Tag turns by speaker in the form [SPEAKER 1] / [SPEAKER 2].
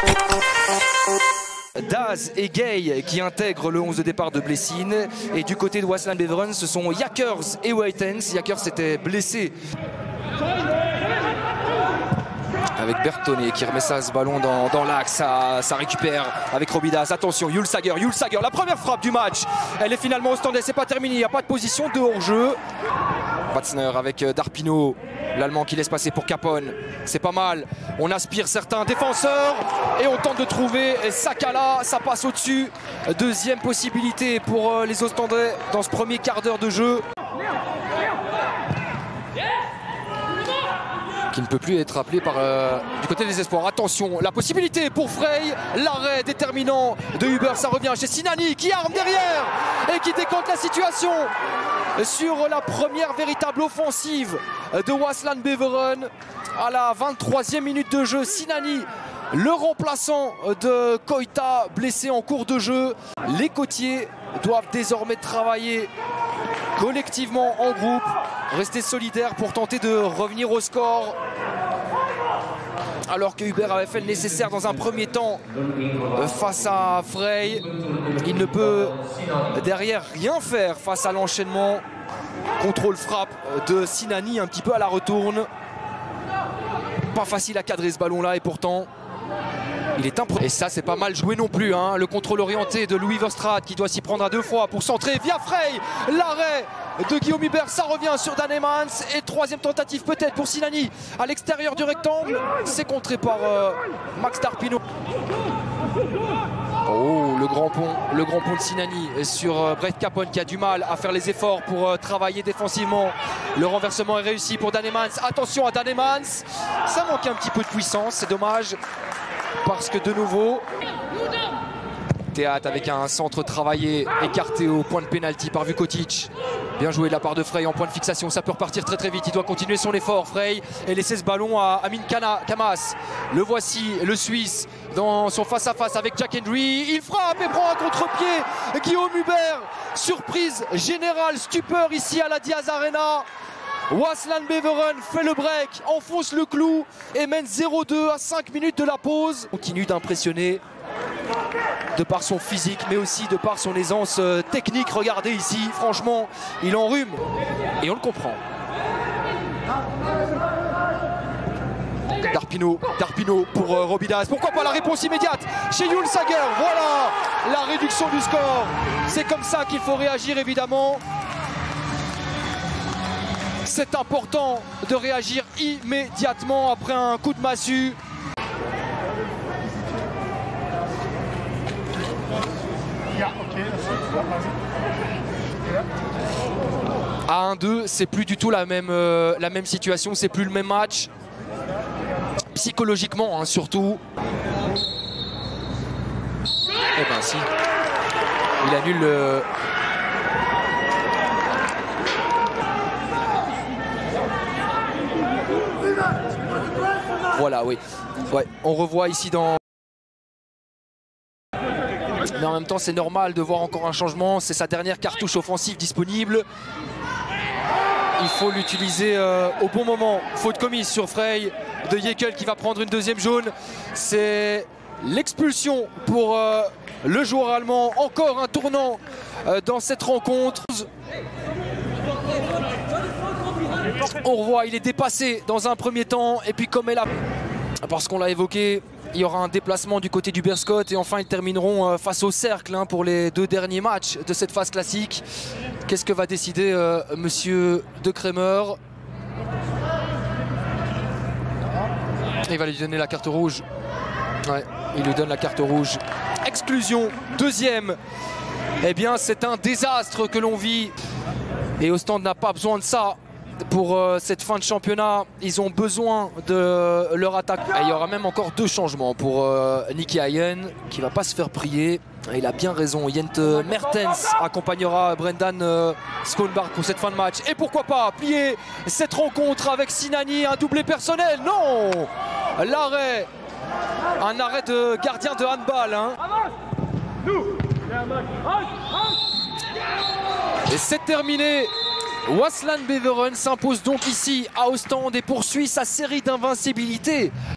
[SPEAKER 1] Daz et Gay qui intègrent le 11 de départ de Blessines. Et du côté de Waasland Beveren, ce sont Yakers et Whitens. Yakers était blessé. Avec Bertonnet qui remet ça, ce ballon dans l'axe, ça récupère avec Robidas. Attention, Julsager, la première frappe du match. Elle est finalement au stand, c'est pas terminé, il n'y a pas de position de hors-jeu. Patzner avec Darpino, l'Allemand qui laisse passer pour Capone. C'est pas mal, on aspire certains défenseurs et on tente de trouver Sakala, ça passe au-dessus. Deuxième possibilité pour les Ostendais dans ce premier quart d'heure de jeu. Qui ne peut plus être appelé par du côté des espoirs. Attention, la possibilité pour Frey, l'arrêt déterminant de Huber, ça revient chez Sinani qui arme derrière et qui décompte la situation sur la première véritable offensive de Waasland Beveren à la 23e minute de jeu. Sinani, le remplaçant de Koita, blessé en cours de jeu. Les côtiers doivent désormais travailler collectivement en groupe, rester solidaires pour tenter de revenir au score. Alors que Huber avait fait le nécessaire dans un premier temps face à Frey, il ne peut derrière rien faire face à l'enchaînement. Contrôle frappe de Sinani un petit peu à la retourne. Pas facile à cadrer ce ballon là et pourtant il est impressionnant. Et ça c'est pas mal joué non plus hein. Le contrôle orienté de Louis Verstraete qui doit s'y prendre à deux fois pour centrer via Frey. L'arrêt de Guillaume Huber, ça revient sur Danemans. Et troisième tentative peut-être pour Sinani à l'extérieur du rectangle. C'est contré par Max Darpino. Oh, le grand pont de Sinani sur Brett Capone qui a du mal à faire les efforts pour travailler défensivement. Le renversement est réussi pour Danemans. Attention à Danemans, ça manque un petit peu de puissance, c'est dommage. Parce que de nouveau, Théâtre avec un centre travaillé, écarté au point de pénalty par Vukotic. Bien joué de la part de Frey en point de fixation, ça peut repartir très très vite, il doit continuer son effort Frey et laisser ce ballon à Amin Kamas. Le voici, le Suisse, dans son face-à-face avec Jack Hendry. Il frappe et prend un contre-pied. Guillaume Huber, surprise générale, stupeur ici à la Diaz Arena. Waasland Beveren fait le break, enfonce le clou et mène 0-2 à 5 minutes de la pause. Continue d'impressionner de par son physique mais aussi de par son aisance technique. Regardez ici, franchement, il enrhume et on le comprend. Darpino pour Robidas. Pourquoi pas la réponse immédiate chez Julsager. Voilà la réduction du score. C'est comme ça qu'il faut réagir évidemment. C'est important de réagir immédiatement après un coup de massue. À 1-2, c'est plus du tout la même situation, c'est plus le même match. Psychologiquement, hein, surtout. Eh ben si, il annule le... Voilà, oui. Ouais, on revoit ici dans... Mais en même temps, c'est normal de voir encore un changement. C'est sa dernière cartouche offensive disponible. Il faut l'utiliser au bon moment. Faute commise sur Frey de Jekyll qui va prendre une deuxième jaune. C'est l'expulsion pour le joueur allemand. Encore un tournant dans cette rencontre. On revoit, il est dépassé dans un premier temps. Et puis comme elle a... Parce qu'on l'a évoqué, il y aura un déplacement du côté du Berscott. Et enfin, ils termineront face au cercle hein, pour les deux derniers matchs de cette phase classique. Qu'est-ce que va décider monsieur De Kremer? Il va lui donner la carte rouge. Ouais, il lui donne la carte rouge. Exclusion, deuxième. Eh bien, c'est un désastre que l'on vit. Et Ostende n'a pas besoin de ça. Pour cette fin de championnat, ils ont besoin de leur attaque. Et il y aura même encore deux changements pour Nicky Hayen qui va pas se faire prier. Et il a bien raison, Jente Mertens accompagnera Brendan Schoenberg pour cette fin de match. Et pourquoi pas plier cette rencontre avec Sinani, un doublé personnel? Non, l'arrêt, un arrêt de gardien de handball hein. Et c'est terminé. Waasland Beveren s'impose donc ici à Ostende et poursuit sa série d'invincibilité